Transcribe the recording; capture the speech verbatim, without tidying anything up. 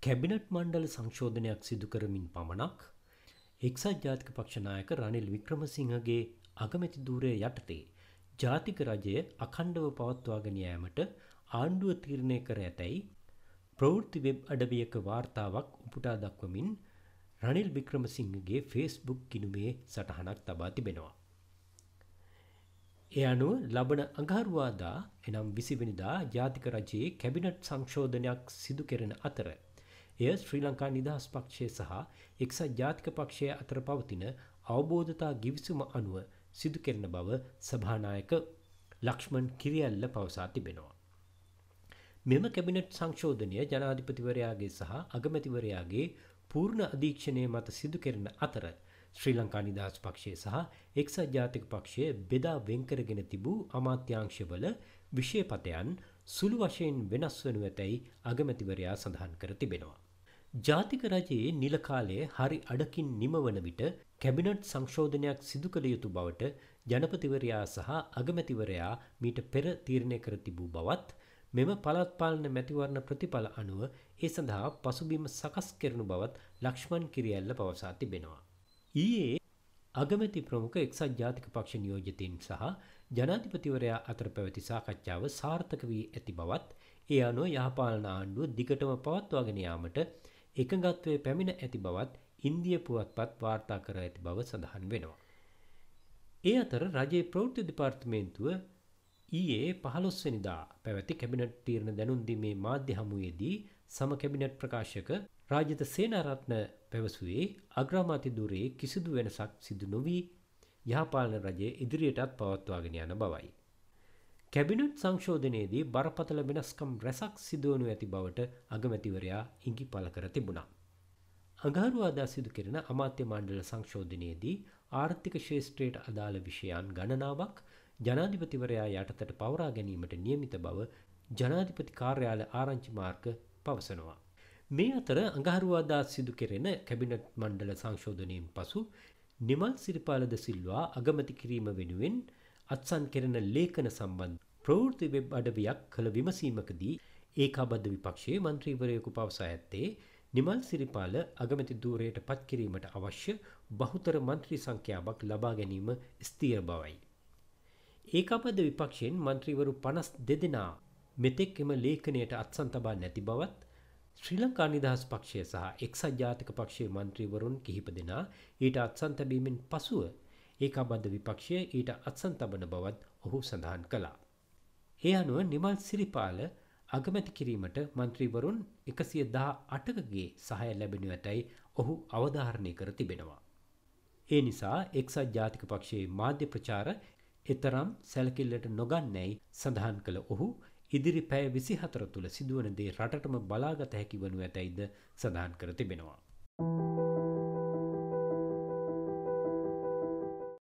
Cabinet මණ්ඩල සංශෝධනයක් සිදු කරමින් පමණක් එක්සත් ජාතික පක්ෂ නායක රනිල් වික්‍රමසිංහගේ අගමැති ධූරය යටතේ ජාතික රජය අඛණ්ඩව පවත්වාගෙන යාමට ආණ්ඩුව තීරණය කර ඇතැයි ප්‍රවෘත්ති වෙබ් අඩවියක වාර්තාවක් උපුටා දක්වමින් රනිල් වික්‍රමසිංහගේ ෆේස්බුක් ගිණුමේ සටහනක් තබා තිබෙනවා. ඒ අනුව ලබන අඟහරුවාදා එනම් විසි වෙනිදා ජාතික රජයේ කැබිනට් සංශෝධනයක් සිදු කෙරෙන අතර එය ශ්‍රී ලංකා නිදහස් පක්ෂය සහ එක්සත් ජාතික පක්ෂය අතර පවතින අවබෝධතා ගිවිසුම අනුව සිදු කෙරෙන බව සභානායක ලක්ෂ්මන් කිරියල්ල පවසා තිබෙනවා. මෙම කැබිනට් සංශෝධනය ජනාධිපතිවරයාගේ සහ අගමැතිවරයාගේ පූර්ණ අධීක්ෂණය මත සිදු කෙරෙන අතර ශ්‍රී ලංකා නිදහස් පක්ෂය සහ එක්සත් ජාතික පක්ෂය බෙදා වෙන් කරගෙන තිබූ අමාත්‍යාංශවල විෂයපතයන් සුළු වශයෙන් වෙනස් වනු ඇතැයි අගමැතිවරයා සඳහන් කර තිබෙනවා. ජාතික රජයේ නිල කාලය හරි අඩකින් නිමවන විට කැබිනට් සංශෝධනයක් සිදු කළ යුතු බවට ජනපතිවරයා සහ අගමැතිවරයා මීට පෙර තීරණය කර තිබූ බවත් මෙම පළාත් පාලන මැතිවරණ ප්‍රතිඵල අනුව ඒ සඳහා පසුබිම සකස් කෙරෙනු බවත් ලක්ෂ්මන් කිරියල්ල පවසා තිබෙනවා. ඊයේ අගමැති ප්‍රමුඛ එක්සත් ජාතික පක්ෂ නියෝජිතයින් සහ ජනාධිපතිවරයා අතර පැවති සාකච්ඡාව සාර්ථක වී ඇති බවත් ඒ අනුව යහපාලන ආණ්ඩුව දිගටම පවත්වාගෙන යාමට එකඟත්වයේ පැමිණ ඇති බවත් ඉන්දිය පුවත්පත් වාර්තා කර ඇති බව සඳහන් වෙනවා. ඒ අතර රජයේ ප්‍රවෘත්ති දෙපාර්තමේන්තුව ඊයේ පහළොස් වෙනිදා පැවති කැබිනට් තීරණ දැනුම් දීමේ මාධ්‍ය හමුවේදී සම කැබිනට් ප්‍රකාශක රාජිත සේනාරත්න පැවසුවේ අග්‍රාමාත්‍ය ධුරයේ කිසිදු වෙනසක් සිදු නොවී යහපාලන රජය ඉදිරියටත් පවත්වාගෙන යන බවයි. කැබිනට් සංශෝධනයේදී බරපතල වෙනස්කම් රැසක් සිදුවනු ඇති බවට අගමැතිවරයා ඉඟි පළ කර තිබුණා. අඟහරුවාදා සිදු කෙරෙන අමාත්‍ය මණ්ඩල සංශෝධනයේදී ආර්ථික ශේෂ්ත්‍රයට අදාළ විෂයන් ගණනාවක් ජනාධිපතිවරයා යටතට පවරා ගැනීමට නියමිත බව ජනාධිපති කාර්යාල ආරංචි මාර්ග පවසනවා. මේ අතර අඟහරුවාදා සිදු කෙරෙන කැබිනට් මණ්ඩල සංශෝධනයෙන් පසු නිමල් සිරිපාල ද සිල්වා අගමැති කිරීම වෙනුවෙන් අත්සන් කෙරෙන ලේඛන සම්බන්ධ ප්‍රවෘත්ති වෙබ් අඩවියක් කළ විමසීමකදී ඒකාබද්ධ විපක්ෂයේ මන්ත්‍රීවරයෙකු පවසා ඇත්තේ නිමල් සිරිපාල අගමැති ධූරයට පත් කිරීමට අවශ්‍ය බහුතර මන්ත්‍රී සංඛ්‍යාවක් ලබා ගැනීම ස්ථීර බවයි. ඒකාබද්ධ විපක්ෂයෙන් මන්ත්‍රීවරු පනස් දෙදෙනා මෙතෙක් එම ලේඛනයට අත්සන් තබා නැති බවත් ශ්‍රී ලංකා නිදහස් පක්ෂය සහ එක්සත් ජාතික පක්ෂයේ මන්ත්‍රීවරුන් කිහිප දෙනා ඊට අත්සන් තැබීමෙන් පසුව ඒකාබද්ධ විපක්ෂය ඊට අත්සන් තබන බවත් ඔහු සඳහන් කළා. ඒ අනුව නිමල් සිරිපාල අගමැති කිරීමට මන්ත්‍රීවරුන් එකසිය දහ අටකගේ සහාය ලැබෙනු ඇතැයි ඔහු අවධාරණය කර තිබෙනවා. ඒ නිසා එක්සත් ජාතික පක්ෂයේ මාධ්‍ය ප්‍රචාර එතරම් සැලකිල්ලට නොගන්නැයි සඳහන් කළ ඔහු ඉදිරි පැය විසිහතර තුළ සිදුවන දේ රටටම බලාගත හැකි වනු ඇතැයිද සඳහන් කර තිබෙනවා.